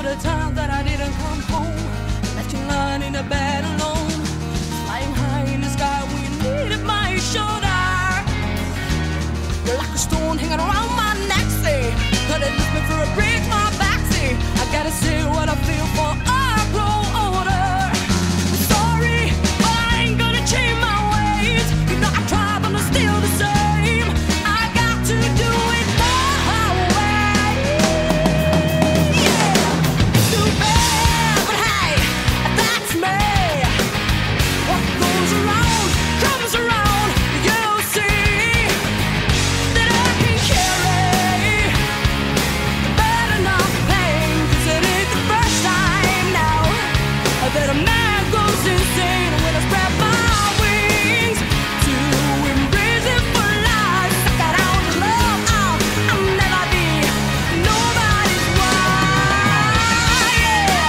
the times that I didn't come home, left you lying in the bed alone, flying high in the sky when you needed my shoulder. You're like a stone hanging around my neck, say, could it lift me for a break, my back, say, I gotta say what I feel for I grow older. Sorry, but I ain't gonna change my ways. You know I try, but I'm still the same. I got to do it my way. Yeah, too bad, but hey, that's me. What goes around comes around. You see that I can carry bad enough pain, 'cause it ain't the first time now that a man goes insane when I spread my wings to embrace it for life. Suck it out the love out. I'll never be nobody's wife. Yeah.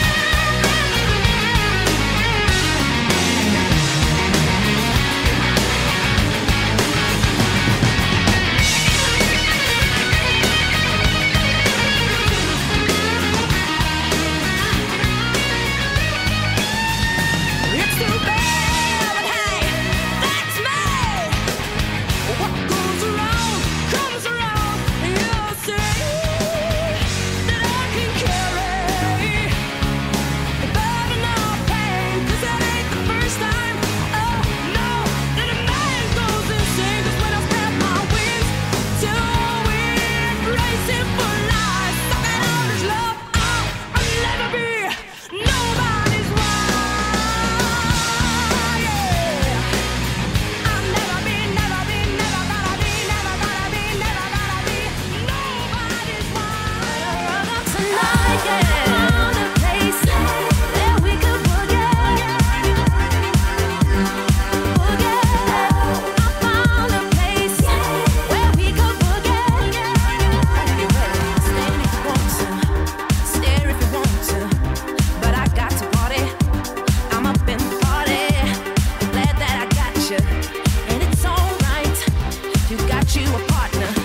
It's too bad, but hey, that's me. What goes around comes around. You'll see that I can carry bad enough pain, 'cause that ain't the first time. Oh no, that a man goes insane. 'Cause when I spread my wings to embrace it for life, suck it out his love out. I'll never be nobody's wife. Yeah. I'll never be, never be, never gonna be, never gonna be, never gonna be nobody's wife. Tonight, yeah, found a place that we could forget. I found a place where we could forget. Stay if you want to, stare if you want to, but I got to party. I'm up in the party. I'm glad that I got you, and it's alright. You got you a partner.